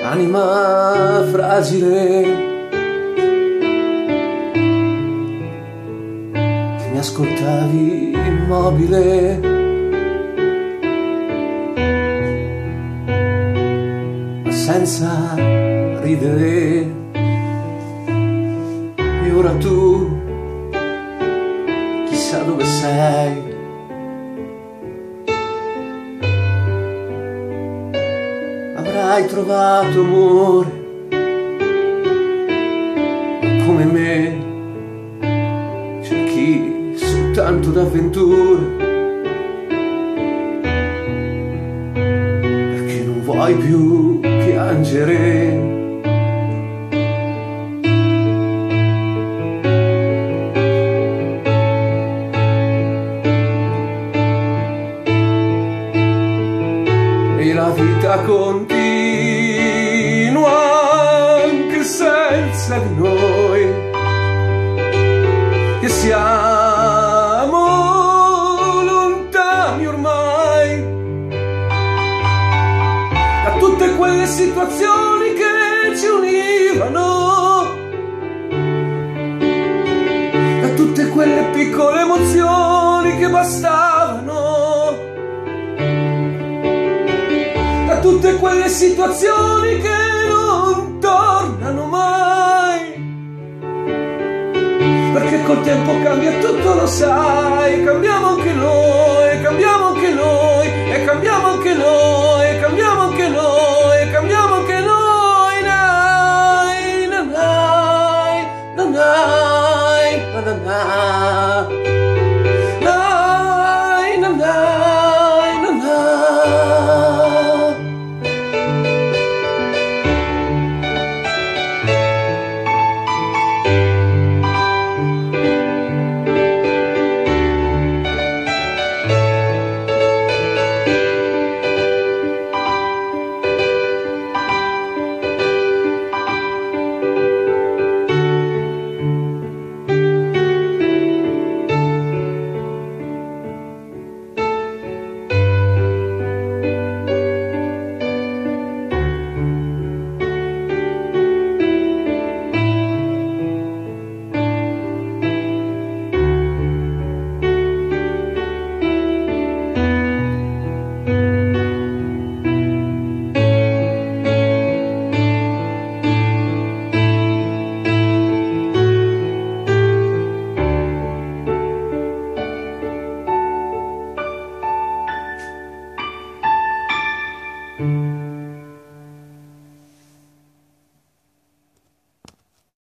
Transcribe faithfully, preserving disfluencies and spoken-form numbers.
anima fragile, che mi ascoltavi immobile, ma senza ridere. E ora tu, chissà dove sei, avrai trovato amore, ma come me cerchi soltanto d'avventure, perché non vuoi più piangere. E la vita continua anche senza di noi, che siamo lontani ormai da tutte quelle situazioni che ci univano, da tutte quelle piccole emozioni che bastavano, tutte quelle situazioni che non tornano mai, perché col tempo cambia tutto, lo sai, cambiamo anche noi, cambiamo anche noi e cambiamo anche noi.